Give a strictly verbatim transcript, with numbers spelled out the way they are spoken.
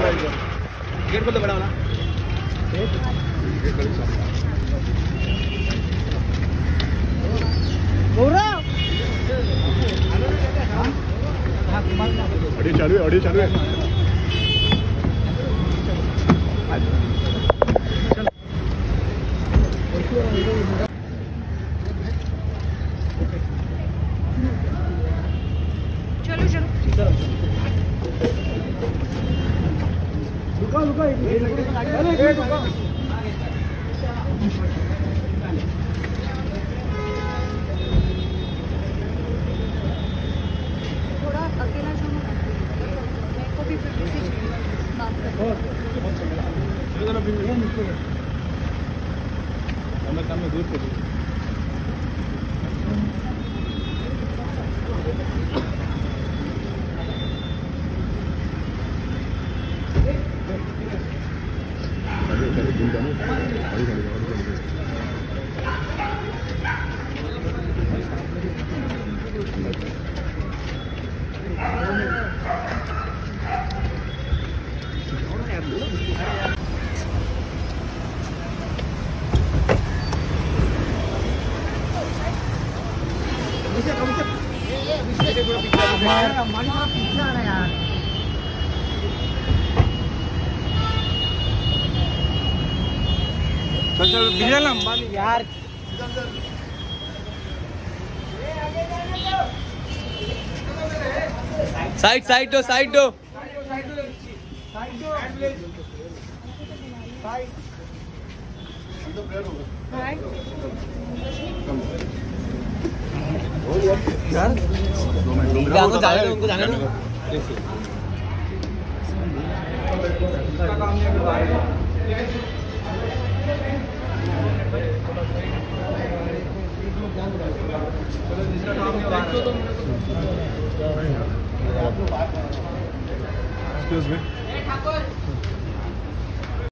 Gate खोल दो बड़ा वाला। ऑडियो चालू है, ऑडियो चालू है। चलो चलो रुको रुको थोड़ा अकेला जाना मेरे को भी फिर से बात करना है। दूर से चल चल बिजल ना यार। साइड साइड दो साइड दो यार उनको जाने दो उनको जाने दो। Excuse me.